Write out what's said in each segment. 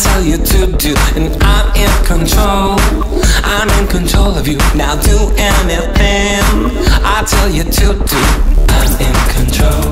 tell you to do, and I'm in control. I'm in control of you. Now do anything I tell you to do. I'm in control.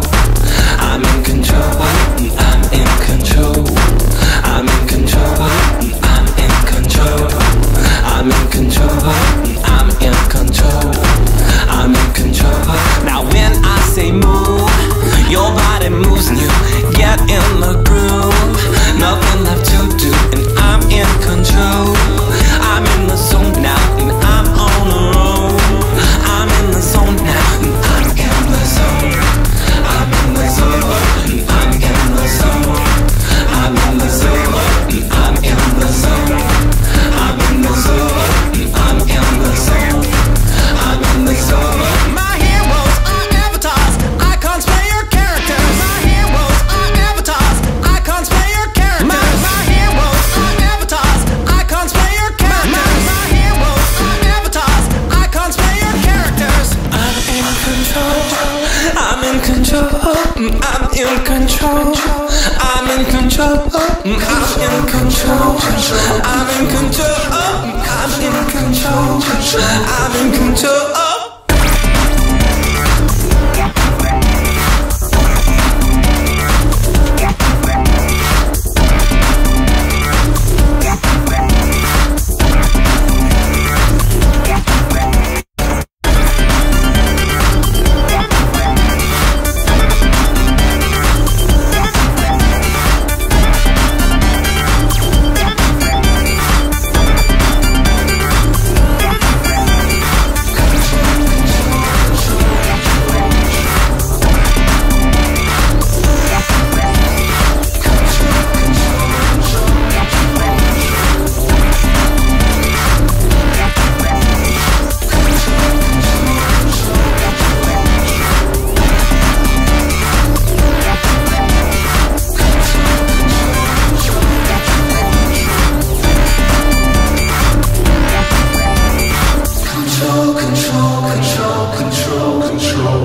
I'm in control. I'm in control. I'm in control. I'm in control. I'm in control. I'm in control. I'm in control. Now when I say move, your body moves and you get in the groove. Nothing left to do, and I'm in control. I'm in the zone now, and I'm on the road. I'm in the zone now, and I'm in the zone. I'm in the zone, and I'm in the zone. I'm in the zone, and I'm in the zone. I'm in the zone, and I'm in the zone. I'm in the zone. My heroes are avatars, icons play your characters. My heroes are avatars, icons play your characters. My heroes are avatars, icons play your characters. My heroes are avatars, icons play your characters. I'm in control. I'm in control. I'm in control. I'm in control. I'm in control. I'm in control. I'm in control. I'm in control.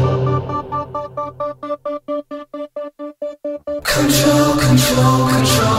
Control, control, control.